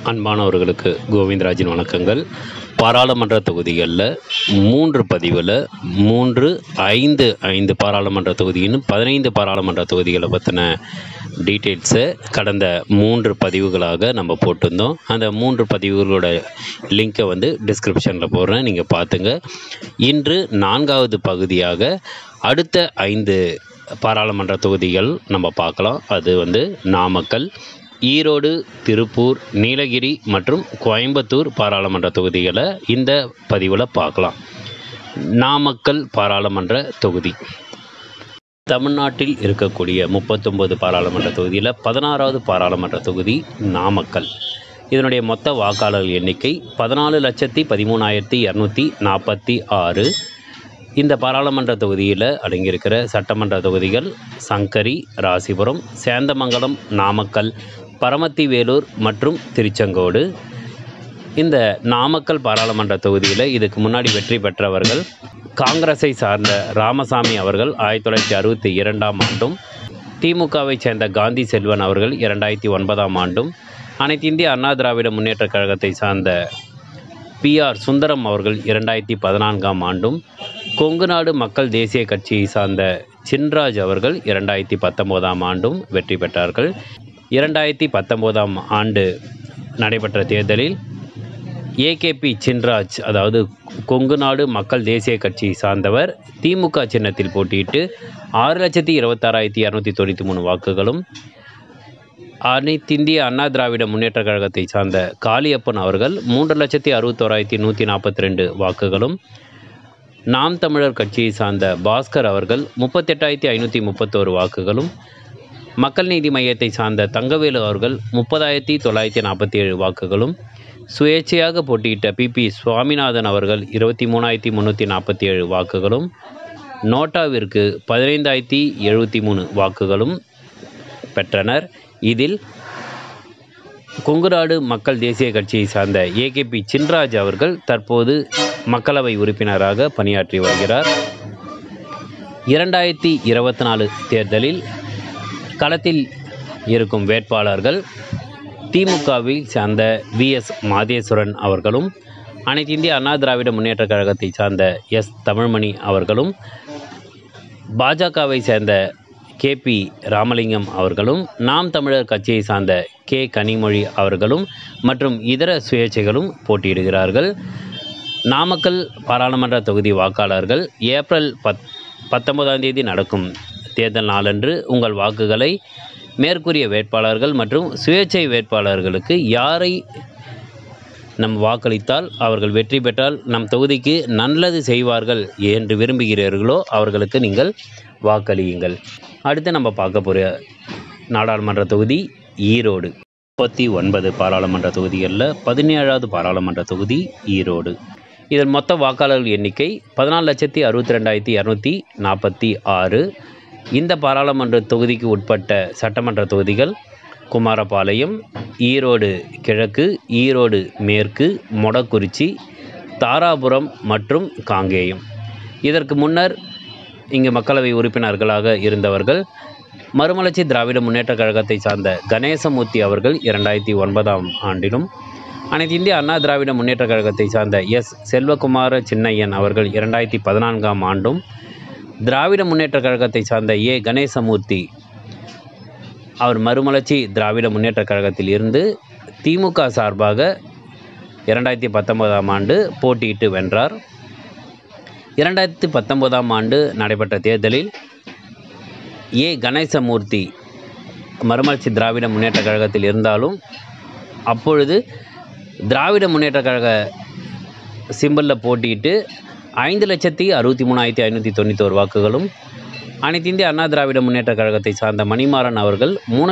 அன்பானவர்களுக்கு கோவிந்தராஜின் வணக்கங்கள். பாராளுமன்ற தொகுதிகளில் 3 பதிவில் 3, 5 பாராளுமன்ற தொகுதின்னு 15 பாராளுமன்ற தொகுதிகளை பற்றின டீட்டெயில்ஸை கடந்த 3 பதிவுகளாக நம்ம போட்டிருந்தோம். அந்த 3 பதிவுகளோட லிங்க்கை டிஸ்கிரிப்ஷனில் போடுறேன், நீங்கள் பார்த்துங்க. இன்று 4வது பகுதியாக அடுத்த 5 பாராளுமன்ற தொகுதிகள் நம்ம பார்க்கலாம். அது நாமக்கல், ஈரோடு, திருப்பூர், நீலகிரி மற்றும் கோயம்புத்தூர் பாராளுமன்ற தொகுதிகளை இந்த பதிவில் பார்க்கலாம். நாமக்கல் பாராளுமன்ற தொகுதி தமிழ்நாட்டில் இருக்கக்கூடிய 39 பாராளுமன்ற தொகுதியில் 16வது பாராளுமன்ற தொகுதி நாமக்கல். இதனுடைய மொத்த வாக்காளர்கள் எண்ணிக்கை 14,13,246. இந்த பாராளுமன்ற தொகுதியில் அடங்கியிருக்கிற சட்டமன்ற தொகுதிகள் சங்கரி, ராசிபுரம், சேந்தமங்கலம், நாமக்கல், பரமத்தி வேலூர் மற்றும் திருச்செங்கோடு. இந்த நாமக்கல் பாராளுமன்ற தொகுதியில் இதுக்கு முன்னாடி வெற்றி பெற்றவர்கள் காங்கிரஸை சார்ந்த ராமசாமி அவர்கள் 1962ஆம் ஆண்டும், திமுகவை சேர்ந்த காந்தி செல்வன் அவர்கள் 2009ஆம் ஆண்டும், அனைத்து இந்திய அண்ணா திராவிட முன்னேற்ற கழகத்தை சார்ந்த PR சுந்தரம் அவர்கள் 2014ஆம் ஆண்டும், கொங்கு நாடு மக்கள் தேசிய கட்சியை சார்ந்த சின்ராஜ் அவர்கள் 2019ஆம் ஆண்டும் வெற்றி பெற்றார்கள். 2019ஆம் ஆண்டு நடைபெற்ற தேர்தலில் AKP சின்ராஜ், அதாவது கொங்கு நாடு மக்கள் தேசிய கட்சியை சார்ந்தவர், திமுக சின்னத்தில் போட்டியிட்டு 6,26,293 வாக்குகளும், அனைத்திந்திய அண்ணா திராவிட முன்னேற்ற கழகத்தை சார்ந்த காளியப்பன் அவர்கள் 3,61,142 வாக்குகளும், நாம் தமிழர் கட்சியை சார்ந்த பாஸ்கர் அவர்கள் 38,531 வாக்குகளும், மக்கள் நீதி மையத்தை சார்ந்த தங்கவேலு அவர்கள் 30,947 வாக்குகளும், சுயேட்சையாக போட்டியிட்ட PP சுவாமிநாதன் அவர்கள் 23,347 வாக்குகளும், நோட்டாவிற்கு 15,073 வாக்குகளும் பெற்றனர். இதில் கொங்குநாடு மக்கள் தேசிய கட்சியை சார்ந்த AKP சின்ராஜ் அவர்கள் தற்போது மக்களவை உறுப்பினராக பணியாற்றி வருகிறார். 2024 தேர்தலில் களத்தில் இருக்கும் வேட்பாளர்கள் திமுகவை சார்ந்த VS மாதேஸ்வரன் அவர்களும், அனைத்து இந்திய அண்ணா திராவிட முன்னேற்ற கழகத்தை சார்ந்த S தமிழ்மணி அவர்களும், பாஜகவை சேர்ந்த KP ராமலிங்கம் அவர்களும், நாம் தமிழர் கட்சியை சார்ந்த K கனிமொழி அவர்களும் மற்றும் இதர சுயேட்சைகளும் போட்டியிடுகிறார்கள். நாமக்கல் பாராளுமன்ற தொகுதி வாக்காளர்கள் ஏப்ரல் 19ஆம் தேதி நடக்கும் தேர்தல் நாளன்று உங்கள் வாக்குகளை மேற்கூறிய வேட்பாளர்கள் மற்றும் சுயேட்சை வேட்பாளர்களுக்கு யாரை நம் வாக்களித்தால் அவர்கள் வெற்றி பெற்றால் நம் தொகுதிக்கு நல்லது செய்வார்கள் என்று விரும்புகிறீர்களோ அவர்களுக்கு நீங்கள் வாக்களியுங்கள். அடுத்து நம்ம பார்க்க போகிற நாடாளுமன்ற தொகுதி ஈரோடு. 39 பாராளுமன்ற தொகுதிகளில் 17வது பாராளுமன்ற தொகுதி ஈரோடு. இதன் மொத்த வாக்காளர்கள் எண்ணிக்கை 14,62,246. இந்த பாராளுமன்ற தொகுதிக்கு உட்பட்ட சட்டமன்ற தொகுதிகள் குமாரபாளையம், ஈரோடு கிழக்கு, ஈரோடு மேற்கு, மொடக்குறிச்சி, தாராபுரம் மற்றும் காங்கேயம். இதற்கு முன்னர் இங்கு மக்களவை உறுப்பினர்களாக இருந்தவர்கள் மறுமலர்ச்சி திராவிட முன்னேற்ற கழகத்தை சார்ந்த கணேசமூர்த்தி அவர்கள் 2009ஆம் ஆண்டிலும், அனைத்து இந்திய அண்ணா திராவிட முன்னேற்ற கழகத்தை சார்ந்த S செல்வகுமார சின்னையன் அவர்கள் 2014ஆம் ஆண்டும், திராவிட முன்னேற்ற கழகத்தை சார்ந்த A கணேசமூர்த்தி அவர் மறுமலர்ச்சி திராவிட முன்னேற்ற கழகத்தில் இருந்து திமுக சார்பாக 2019ஆம் ஆண்டு போட்டியிட்டு வென்றார். 2019ஆம் ஆண்டு நடைபெற்ற தேர்தலில் A கணேசமூர்த்தி மறுமலர்ச்சி திராவிட முன்னேற்ற கழகத்தில் இருந்தாலும் அப்பொழுது திராவிட முன்னேற்ற கழக சிம்பலில் போட்டியிட்டு 5,63,591 வாக்குகளும், அனைத்து இந்திய அண்ணா திராவிட முன்னேற்ற கழகத்தை சார்ந்த மணிமாறன் அவர்கள்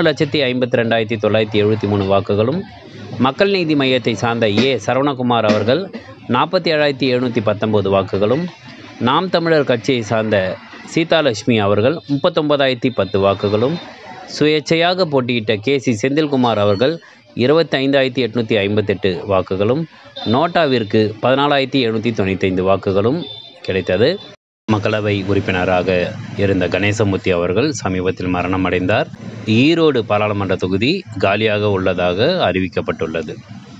3,52,973 வாக்குகளும், மக்கள் நீதி மையத்தை சார்ந்த A சரவணகுமார் அவர்கள் 47,719 வாக்குகளும், நாம் தமிழர் கட்சியை சார்ந்த சீதாலட்சுமி அவர்கள் 39,010 வாக்குகளும், சுயேட்சையாக போட்டியிட்ட KC செந்தில்குமார் அவர்கள் 25,858 வாக்குகளும், நோட்டாவிற்கு 14,795 வாக்குகளும் கிடைத்தது. மக்களவை உறுப்பினராக இருந்த கணேசமூர்த்தி அவர்கள் சமீபத்தில் மரணமடைந்தார். ஈரோடு பாராளுமன்ற தொகுதி காலியாக உள்ளதாக அறிவிக்கப்பட்டுள்ளது.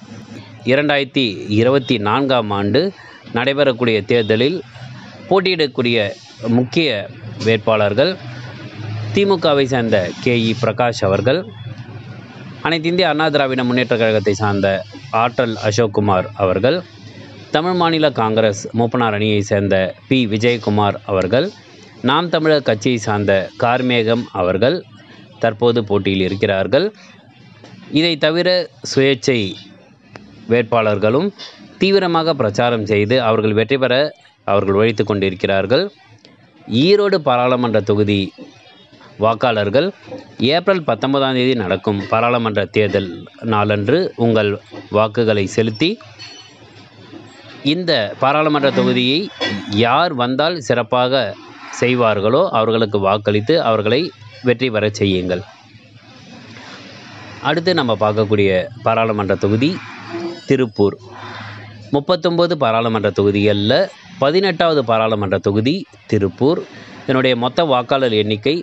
2024ஆம் ஆண்டு நடைபெறக்கூடிய தேர்தலில் போட்டியிடக்கூடிய முக்கிய வேட்பாளர்கள் திமுகவை சேர்ந்த KE பிரகாஷ் அவர்கள், அனைத்து இந்திய அண்ணா திராவிட முன்னேற்ற கழகத்தை சார்ந்த ஆற்றல் அசோக்குமார் அவர்கள், தமிழ் மாநில காங்கிரஸ் மூப்பனார் அணியை சேர்ந்த P விஜயகுமார் அவர்கள், நாம் தமிழர் கட்சியை சார்ந்த கார்மேகம் அவர்கள் தற்போது போட்டியில் இருக்கிறார்கள். இதை தவிர சுயேட்சை வேட்பாளர்களும் தீவிரமாக பிரச்சாரம் செய்து அவர்கள் வெற்றி பெற அவர்கள் உழைத்து கொண்டிருக்கிறார்கள். ஈரோடு பாராளுமன்ற தொகுதி வாக்காளர்கள் ஏப்ரல் 19ஆம் தேதி நடக்கும் பாராளுமன்ற தேர்தல் நாளன்று உங்கள் வாக்குகளை செலுத்தி இந்த பாராளுமன்ற தொகுதியை யார் வந்தால் சிறப்பாக செய்வார்களோ அவர்களுக்கு வாக்களித்து அவர்களை வெற்றி பெற செய்யுங்கள். அடுத்து நம்ம பார்க்கக்கூடிய பாராளுமன்ற தொகுதி திருப்பூர். 39 பாராளுமன்ற தொகுதிகளில் 18வது பாராளுமன்ற தொகுதி திருப்பூர். இதனுடைய மொத்த வாக்காளர் எண்ணிக்கை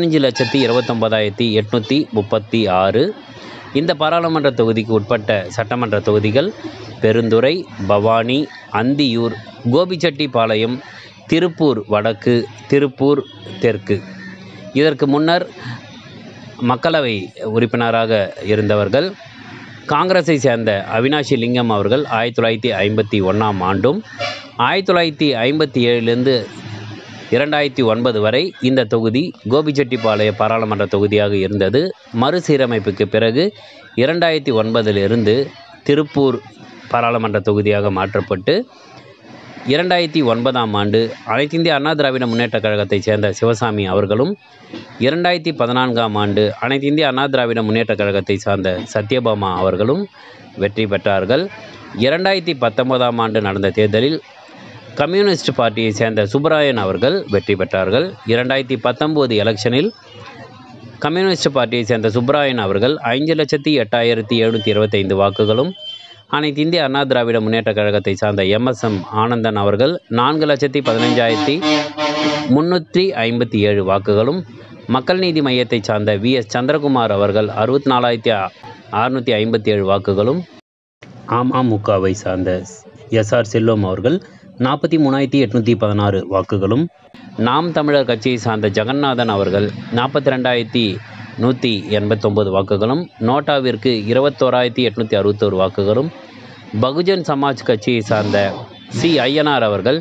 15,29,836. இந்த பாராளுமன்ற தொகுதிக்கு உட்பட்ட சட்டமன்ற தொகுதிகள் பெருந்துறை, பவானி, அந்தியூர், கோபிச்செட்டிப்பாளையம், திருப்பூர் வடக்கு, திருப்பூர் தெற்கு. இதற்கு முன்னர் மக்களவை உறுப்பினராக இருந்தவர்கள் காங்கிரஸை சேர்ந்த அவினாஷி லிங்கம் அவர்கள் 1951ஆம் ஆண்டும் 1957லிருந்து 2009 வரை இந்த தொகுதி கோபிச்செட்டிப்பாளைய பாராளுமன்ற தொகுதியாக இருந்தது. மறுசீரமைப்புக்கு பிறகு 2009லிருந்து திருப்பூர் பாராளுமன்ற தொகுதியாக மாற்றப்பட்டு 2009ஆம் ஆண்டு அனைத்து இந்திய அண்ணா திராவிட முன்னேற்ற கழகத்தைச் சேர்ந்த சிவசாமி அவர்களும் 2014ஆம் ஆண்டு அனைத்து இந்திய அண்ணா திராவிட முன்னேற்ற கழகத்தை சார்ந்த சத்யபாமா அவர்களும் வெற்றி பெற்றார்கள். 2019ஆம் ஆண்டு நடந்த தேர்தலில் கம்யூனிஸ்ட் பார்ட்டியை சேர்ந்த சுப்பராயன் அவர்கள் வெற்றி பெற்றார்கள். 2019 எலெக்ஷனில் கம்யூனிஸ்ட் பார்ட்டியை சேர்ந்த சுப்பராயன் அவர்கள் 5,08,725 வாக்குகளும், அனைத்து இந்திய அண்ணா திராவிட முன்னேற்ற கழகத்தை சார்ந்த MSM ஆனந்தன் அவர்கள் 4,15,357 வாக்குகளும், மக்கள் நீதி மையத்தை சார்ந்த VS சந்திரகுமார் அவர்கள் 64,657 வாக்குகளும், அமமுகவை சார்ந்த SR செல்வம் அவர்கள் 43,816 வாக்குகளும், நாம் தமிழர் கட்சியை சார்ந்த ஜெகநாதன் அவர்கள் 42,189 வாக்குகளும், நோட்டாவிற்கு 21,861 வாக்குகளும், பகுஜன் சமாஜ் கட்சியை சார்ந்த C ஐயனார் அவர்கள்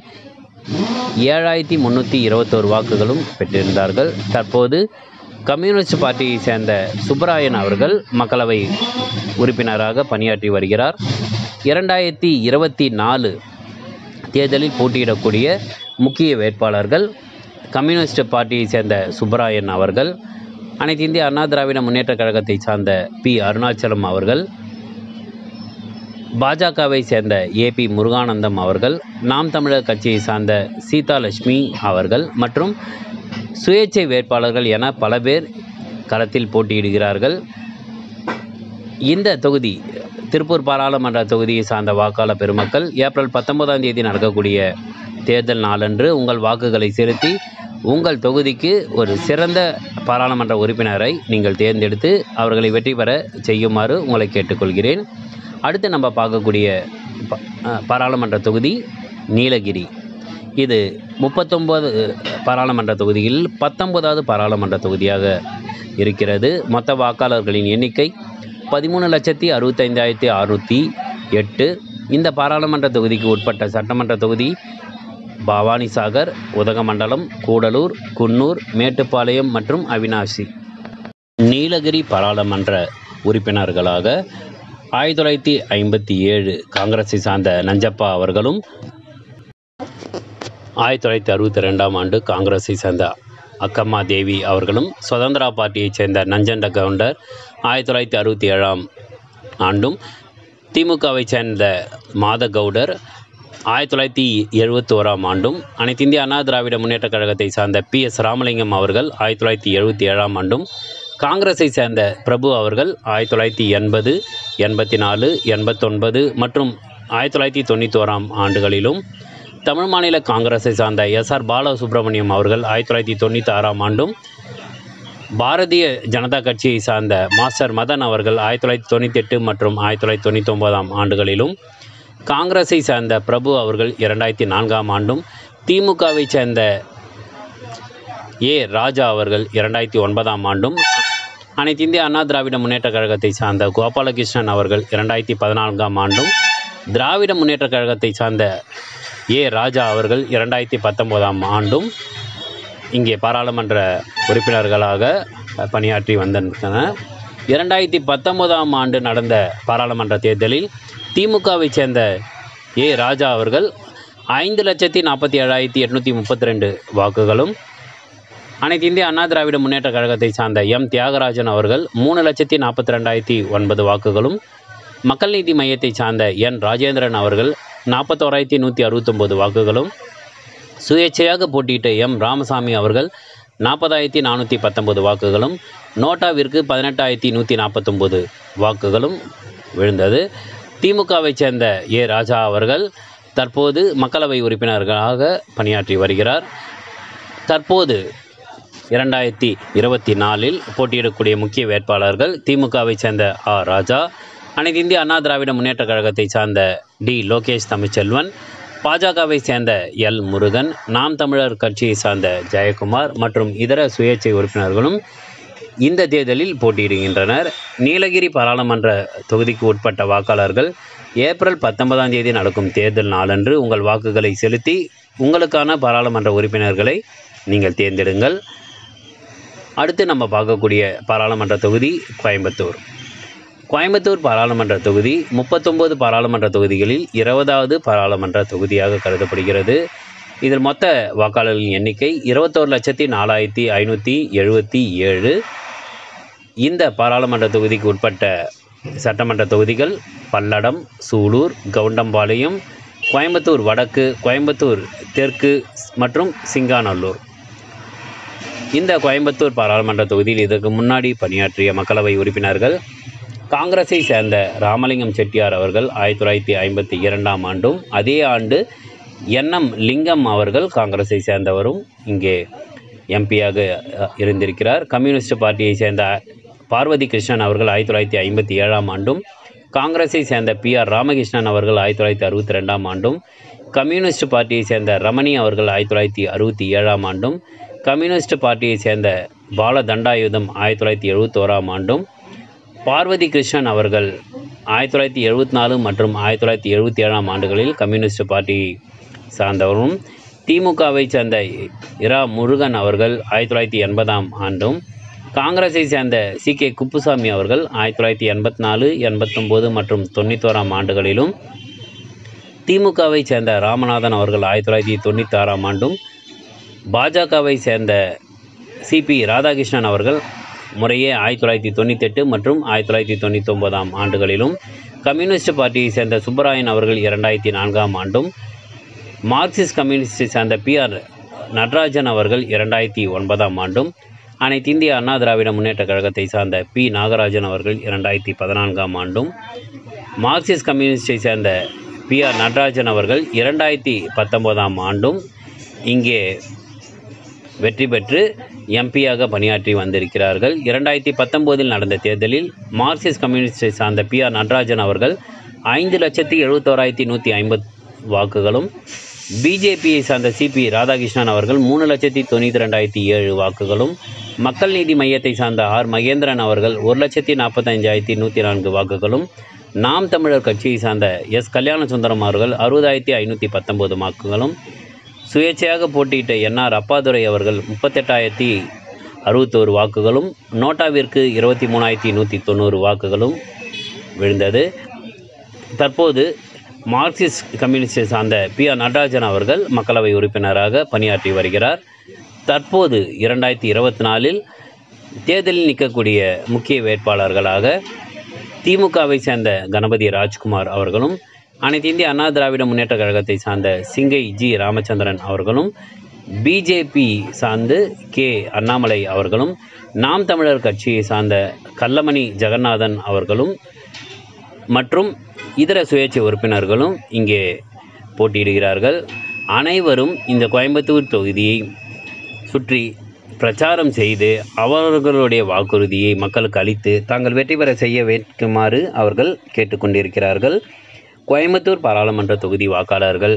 7,321 வாக்குகளும் பெற்றிருந்தார்கள். தற்போது கம்யூனிஸ்ட் பார்ட்டியை சேர்ந்த சுப்பராயன் அவர்கள் மக்களவை உறுப்பினராக பணியாற்றி வருகிறார். 2024 தேர்தலில் போட்டியிடக்கூடிய முக்கிய வேட்பாளர்கள் கம்யூனிஸ்ட் பார்ட்டியை சேர்ந்த சுப்பராயன் அவர்கள், அனைத்து இந்திய அண்ணா திராவிட முன்னேற்ற கழகத்தை சார்ந்த P அருணாச்சலம் அவர்கள், பாஜகவை சேர்ந்த AP முருகானந்தம் அவர்கள், நாம் தமிழர் கட்சியை சார்ந்த சீதாலட்சுமி அவர்கள் மற்றும் சுயேட்சை வேட்பாளர்கள் என பல பேர் களத்தில் போட்டியிடுகிறார்கள். இந்த தொகுதி திருப்பூர் பாராளுமன்ற தொகுதியை சார்ந்த வாக்காளர் பெருமக்கள் ஏப்ரல் 19ஆம் தேதி நடக்கக்கூடிய தேர்தல் நாளன்று உங்கள் வாக்குகளை செலுத்தி உங்கள் தொகுதிக்கு ஒரு சிறந்த பாராளுமன்ற உறுப்பினரை நீங்கள் தேர்ந்தெடுத்து அவர்களை வெற்றி பெற செய்யுமாறு உங்களை கேட்டுக்கொள்கிறேன். அடுத்து நம்ம பார்க்கக்கூடிய பாராளுமன்ற தொகுதி நீலகிரி. இது 39 பாராளுமன்ற தொகுதியில் 19வது பாராளுமன்ற தொகுதியாக இருக்கிறது. மொத்த வாக்காளர்களின் எண்ணிக்கை 13,65,608. இந்த பாராளுமன்ற தொகுதிக்கு உட்பட்ட சட்டமன்ற தொகுதி பவானிசாகர், உதகமண்டலம், கூடலூர், குன்னூர், மேட்டுப்பாளையம் மற்றும் அவினாசி. நீலகிரி பாராளுமன்ற உறுப்பினர்களாக 1957 காங்கிரஸை சார்ந்த நஞ்சப்பா அவர்களும், 1962ஆம் ஆண்டு காங்கிரஸை சேர்ந்த அக்கம்மா தேவி அவர்களும், சுதந்திரா பார்ட்டியைச் சேர்ந்த நஞ்சண்ட கவுண்டர் 1967ஆம் ஆண்டும், திமுகவை சேர்ந்த மாதகவுடர் 1971ஆம் ஆண்டும், அனைத்து இந்திய அண்ணா திராவிட முன்னேற்ற கழகத்தை சார்ந்த PS ராமலிங்கம் அவர்கள் 1977ஆம் ஆண்டும், காங்கிரஸை சேர்ந்த பிரபு அவர்கள் 1980, 84, 89 மற்றும் 1991ஆம் ஆண்டுகளிலும், தமிழ் மாநில காங்கிரஸை சார்ந்த SR பாலசுப்ரமணியம் அவர்கள் 1996ஆம் ஆண்டும், பாரதிய ஜனதா கட்சியை சார்ந்த மாஸ்டர் மதன் அவர்கள் 1998 மற்றும் 1999 ஆண்டுகளிலும், காங்கிரஸை சேர்ந்த பிரபு அவர்கள் 2004 ஆண்டும், திமுகவை சேர்ந்த ராஜா அவர்கள் 2009 ஆண்டும், அனைத்து இந்திய அண்ணா திராவிட முன்னேற்ற கழகத்தை சார்ந்த கோபாலகிருஷ்ணன் அவர்கள் 2014 ஆண்டும், திராவிட முன்னேற்ற கழகத்தை சார்ந்த ராஜா அவர்கள் 2019 ஆண்டும் இங்கே பாராளுமன்ற உறுப்பினர்களாக பணியாற்றி வந்திருந்தனர். 2019 ஆண்டு நடந்த பாராளுமன்ற தேர்தலில் திமுகவை சேர்ந்த ராஜா அவர்கள் 5,47,832 வாக்குகளும், அனைத்து இந்திய அண்ணா திராவிட முன்னேற்ற கழகத்தை சார்ந்த தியாகராஜன் அவர்கள் 3,42,009 வாக்குகளும், மக்கள் நீதி மையத்தை சார்ந்த ராஜேந்திரன் அவர்கள் 41,169 வாக்குகளும், சுயேட்சையாக போட்டியிட்ட ராமசாமி அவர்கள் 40,419 வாக்குகளும், நோட்டாவிற்கு 18,149 வாக்குகளும் விழுந்தது. திமுகவை சேர்ந்த ராஜா அவர்கள் தற்போது மக்களவை உறுப்பினர்களாக பணியாற்றி வருகிறார். தற்போது 2024 போட்டியிடக்கூடிய முக்கிய வேட்பாளர்கள் திமுகவை சேர்ந்த ராஜா, அனைத்து இந்திய அண்ணா திராவிட முன்னேற்ற கழகத்தை சார்ந்த லோகேஷ் தமிழ்ச்செல்வன், பாஜகவை சேர்ந்த முருகன், நாம் தமிழர் கட்சியை சார்ந்த ஜெயக்குமார் மற்றும் இதர சுயேட்சை உறுப்பினர்களும் இந்த தேர்தலில் போட்டியிடுகின்றனர். நீலகிரி பாராளுமன்ற தொகுதிக்கு உட்பட்ட வாக்காளர்கள் ஏப்ரல் 19 நடக்கும் தேர்தல் நாளன்று உங்கள் வாக்குகளை செலுத்தி உங்களுக்கான பாராளுமன்ற உறுப்பினர்களை நீங்கள் தேர்ந்தெடுங்கள். அடுத்து நம்ம பார்க்கக்கூடிய பாராளுமன்ற தொகுதி கோயம்புத்தூர் பாராளுமன்ற தொகுதி 39 பாராளுமன்ற தொகுதிகளில் 20வது பாராளுமன்ற தொகுதியாக கருதப்படுகிறது. இதில் மொத்த வாக்காளர்களின் எண்ணிக்கை 21,04,577. இந்த பாராளுமன்ற தொகுதிக்கு உட்பட்ட சட்டமன்ற தொகுதிகள் பல்லடம், சூலூர், கவுண்டம்பாளையம், கோயம்புத்தூர் வடக்கு, கோயம்புத்தூர் தெற்கு மற்றும் சிங்காநல்லூர். இந்த கோயம்புத்தூர் பாராளுமன்ற தொகுதியில் இதற்கு முன்னாடி பணியாற்றிய மக்களவை உறுப்பினர்கள் காங்கிரஸை சேர்ந்த ராமலிங்கம் செட்டியார் அவர்கள் 1952 ஆண்டும், அதே ஆண்டு லிங்கம் அவர்கள் காங்கிரஸை சேர்ந்தவரும் இங்கே எம்பியாக இருந்திருக்கிறார். கம்யூனிஸ்ட் பார்ட்டியை சேர்ந்த பார்வதி கிருஷ்ணன் அவர்கள் 1957 ஆண்டும், காங்கிரஸை சேர்ந்த PR ராமகிருஷ்ணன் அவர்கள் 1962 ஆண்டும், கம்யூனிஸ்ட் பார்ட்டியை சேர்ந்த ரமணி அவர்கள் 1967 ஆண்டும், கம்யூனிஸ்ட் பார்ட்டியை சேர்ந்த பாலதண்டாயுதம் 1971 ஆண்டும், பார்வதி கிருஷ்ணன் அவர்கள் 1974 மற்றும் 1977 ஆண்டுகளில் கம்யூனிஸ்ட் பார்ட்டி சார்ந்தவரும், திமுகவை சேர்ந்த முருகன் அவர்கள் 1980 ஆண்டும், காங்கிரஸை சேர்ந்த CK குப்புசாமி அவர்கள் 1984, 89 மற்றும் 91 ஆண்டுகளிலும், திமுகவை சேர்ந்த ராமநாதன் அவர்கள் 1996 ஆண்டும், பாஜகவை சேர்ந்த CP ராதாகிருஷ்ணன் அவர்கள் முறையே 1998 மற்றும் 1999 ஆண்டுகளிலும், கம்யூனிஸ்ட் பார்ட்டியை சேர்ந்த சுப்பராயன் அவர்கள் 2004 ஆண்டும், மார்க்சிஸ்ட் கம்யூனிஸ்டை சேர்ந்த PR நடராஜன் அவர்கள் 2009 ஆண்டும், அனைத்து இந்திய அண்ணா திராவிட முன்னேற்ற கழகத்தை சார்ந்த P நாகராஜன் அவர்கள் 2014 ஆண்டும், மார்க்சிஸ்ட் கம்யூனிஸ்டை சேர்ந்த PR நடராஜன் அவர்கள் 2019 ஆண்டும் இங்கே வெற்றி பெற்று எம்பியாக பணியாற்றி வந்திருக்கிறார்கள். 2019 நடந்த தேர்தலில் மார்க்சிஸ்ட் கம்யூனிஸ்டை சார்ந்த PR நடராஜன் அவர்கள் 5,71,150 வாக்குகளும், பிஜேபியை சார்ந்த CP ராதாகிருஷ்ணன் அவர்கள் 3,92,007 வாக்குகளும், மக்கள் நீதி மையத்தை சார்ந்த R மகேந்திரன் அவர்கள் 1,45,104 வாக்குகளும், நாம் தமிழர் கட்சியை சார்ந்த S கல்யாணசுந்தரம் அவர்கள் 60,519 வாக்குகளும், சுயேட்சையாக போட்டியிட்ட NR அப்பாதுரை அவர்கள் 38,061 வாக்குகளும், நோட்டாவிற்கு 23,190 வாக்குகளும் விழுந்தது. தற்போது மார்க்சிஸ்ட் கம்யூனிஸ்டை சார்ந்த PR நடராஜன் அவர்கள் மக்களவை உறுப்பினராக பணியாற்றி வருகிறார். தற்போது 2024 தேர்தலில் நிற்கக்கூடிய முக்கிய வேட்பாளர்களாக திமுகவை சேர்ந்த கணபதி ராஜ்குமார் அவர்களும், அனைத்து இந்திய அண்ணா திராவிட முன்னேற்ற கழகத்தை சார்ந்த சிங்கை G ராமச்சந்திரன் அவர்களும், பிஜேபி சார்ந்து K அண்ணாமலை அவர்களும், நாம் தமிழர் கட்சியை சார்ந்த கல்லமணி ஜெகநாதன் அவர்களும் மற்றும் இதர சுயேட்சை உறுப்பினர்களும் இங்கே போட்டியிடுகிறார்கள். அனைவரும் இந்த கோயம்புத்தூர் தொகுதியை சுற்றி பிரச்சாரம் செய்து அவர்களுடைய வாக்குறுதியை மக்களுக்கு அளித்து தாங்கள் வெற்றி பெற செய்ய வைக்குமாறு அவர்கள் கேட்டுக்கொண்டிருக்கிறார்கள். கோயம்புத்தூர் பாராளுமன்ற தொகுதி வாக்காளர்கள்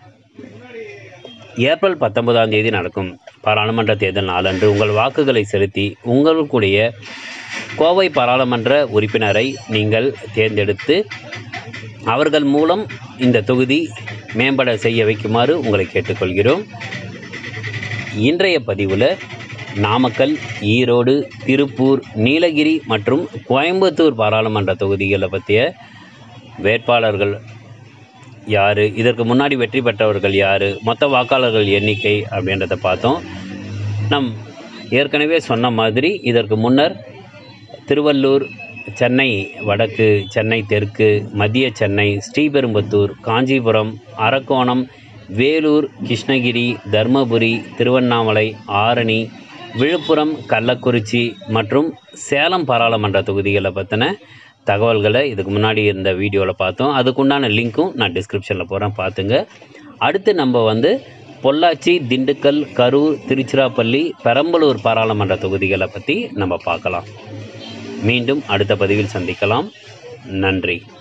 ஏப்ரல் 19ஆம் தேதி நடக்கும் பாராளுமன்ற தேர்தல் நாளன்று உங்கள் வாக்குகளை செலுத்தி உங்களுடைய கோவை பாராளுமன்ற உறுப்பினரை நீங்கள் தேர்ந்தெடுத்து அவர்கள் மூலம் இந்த தொகுதி மேம்பட செய்ய வைக்குமாறு உங்களை கேட்டுக்கொள்கிறோம். இன்றைய பதிவில் நாமக்கல், ஈரோடு, திருப்பூர், நீலகிரி மற்றும் கோயம்புத்தூர் பாராளுமன்ற தொகுதிகளை பற்றிய வேட்பாளர்கள் யார், இதற்கு முன்னாடி வெற்றி பெற்றவர்கள் யார், மொத்த வாக்காளர்கள் எண்ணிக்கை அப்படின்றத பார்த்தோம். நம் ஏற்கனவே சொன்ன மாதிரி இதற்கு முன்னர் திருவள்ளூர், சென்னை வடக்கு, சென்னை தெற்கு, மத்திய சென்னை, ஸ்ரீபெரும்புத்தூர், காஞ்சிபுரம், அரக்கோணம், வேலூர், கிருஷ்ணகிரி, தர்மபுரி, திருவண்ணாமலை, ஆரணி, விழுப்புரம், கள்ளக்குறிச்சி மற்றும் சேலம் பாராளுமன்ற தொகுதிகளை பற்றின தகவல்களை இதுக்கு முன்னாடி இந்த வீடியோவில் பார்த்தோம். அதுக்குண்டான லிங்க்கும் நான் டிஸ்கிரிப்ஷனில் போகிறேன், பார்த்துங்க. அடுத்து நம்ம பொள்ளாச்சி, திண்டுக்கல், கரூர், திருச்சிராப்பள்ளி, பெரம்பலூர் பாராளுமன்ற தொகுதிகளை பற்றி நம்ம பார்க்கலாம். மீண்டும் அடுத்த பதிவில் சந்திக்கலாம். நன்றி.